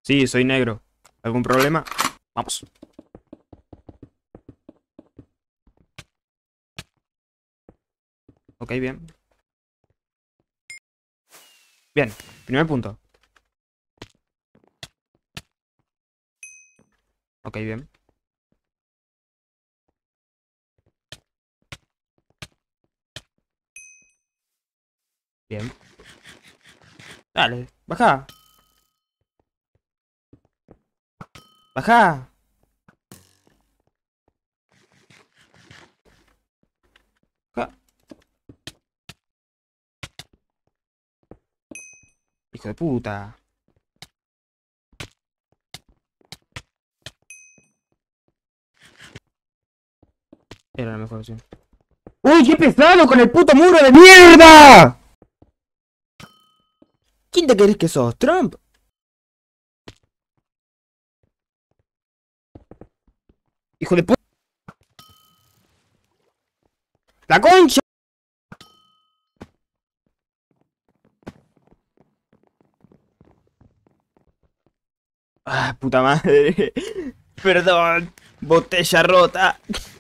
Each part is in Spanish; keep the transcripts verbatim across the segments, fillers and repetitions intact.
Sí, soy negro. ¿Algún problema? Vamos. Ok, bien. Bien, primer punto. Ok, bien. Bien. Dale, baja. Baja. Baja. Hijo de puta. Era la mejor opción. ¡Uy, qué pesado con el puto muro de mierda! ¿Quién te crees que sos, Trump? Hijo de puta. ¡La concha! Ah, puta madre. Perdón. Botella rota.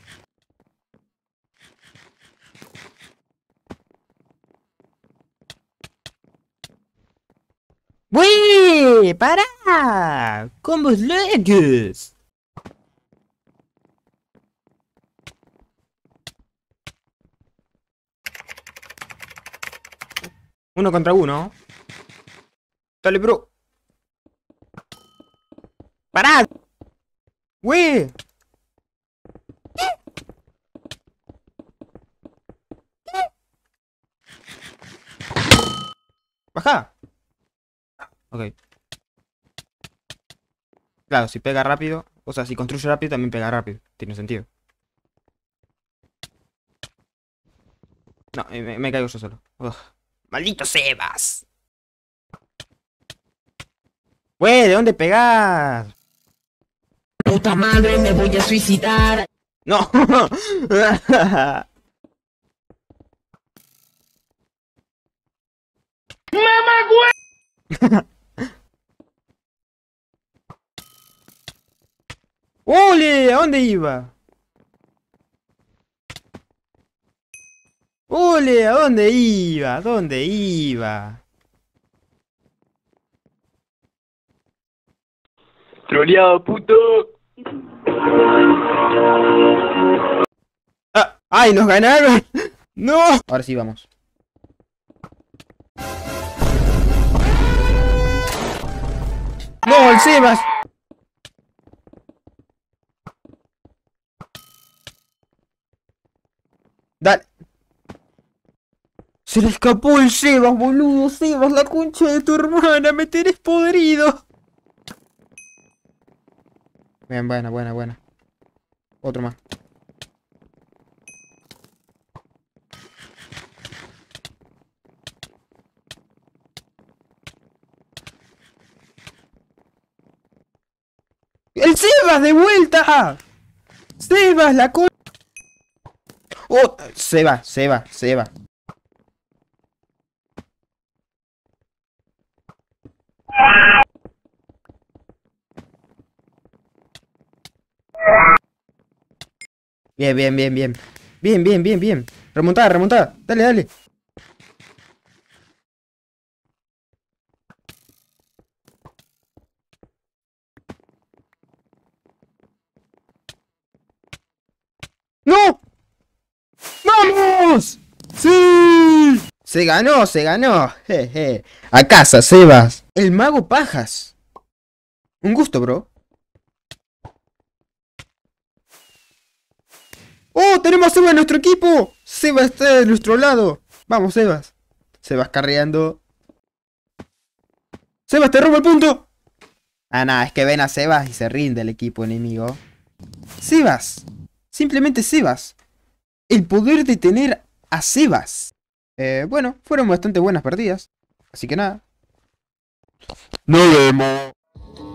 ¡Wey! ¡Para! ¡Combos locos! Uno contra uno. Dale, bro. ¡Pará! ¡Wey! ¡Baja! Ok. Claro, si pega rápido. O sea, si construye rápido, también pega rápido. Tiene sentido. No, me, me caigo yo solo. Ugh. ¡Maldito Sebas! ¡Wey! ¿De dónde pegás? Puta madre, me voy a suicidar. ¡No! ¡Ole! ¿A dónde iba? ¡Ole! ¿A dónde iba? ¿A dónde iba? Troleado, puto. Ah, ¡ay, nos ganaron! ¡No! Ahora sí vamos. ¡No, el Sebas! Dale. Se le escapó el Sebas, boludo. Sebas, la concha de tu hermana. Me tenés podrido. Bien, buena, buena, buena. Otro más. ¡El Sebas de vuelta! ¡Sebas, la concha! ¡Oh! Sebas, Sebas, Sebas. Bien, bien, bien, bien. Bien, bien, bien, bien. Remontada, remontada. Dale, dale. ¡No! ¡Vamos! ¡Sí! Se ganó, se ganó. Jeje. A casa, Sebas. El mago Pajas. Un gusto, bro. ¡Oh! ¡Tenemos a Sebas en nuestro equipo! Sebas está de nuestro lado. Vamos, Sebas. Sebas carreando. ¡Sebas, te robo el punto! Ah, nada, es que ven a Sebas y se rinde el equipo enemigo. Sebas. Simplemente Sebas. El poder de tener a Sebas. Eh, bueno, fueron bastante buenas partidas. Así que nada. Nos vemos.